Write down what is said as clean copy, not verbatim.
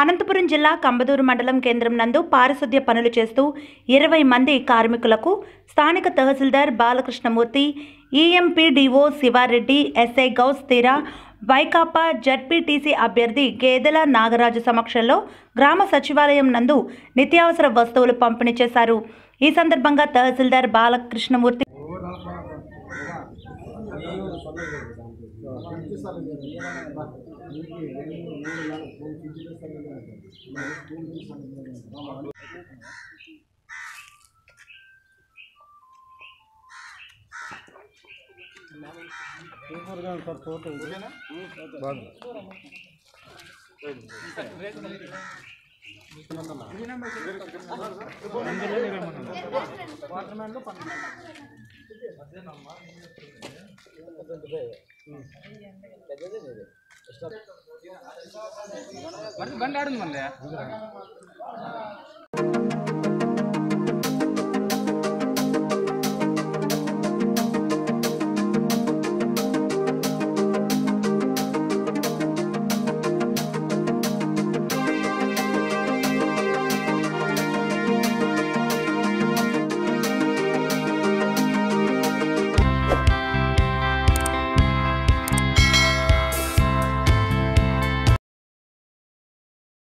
అనంతపురం జిల్లా కంబదూరు మండలం కేంద్రం నందు పారిశుద్ధ్య పనులు చేస్తూ 20 మంది కార్మికులకు స్థానిక తహసీల్దార్ బాలకృష్ణమూర్తి, ఈఎంపీడీఓ శివారెడ్డి, ఎస్ఐ గౌస్ తీరా, వైకాపా జడ్పీటీసీ అభ్యర్థి గేదెల నాగరాజు సమక్షంలో గ్రామ సచివాలయం నందు నిత్యావసర వస్తువులు పంపిణీ చేశారు. ఈ సందర్భంగా తహసీల్దార్ బాలకృష్ణమూర్తి బండి ఆడుంది మళ్ళీ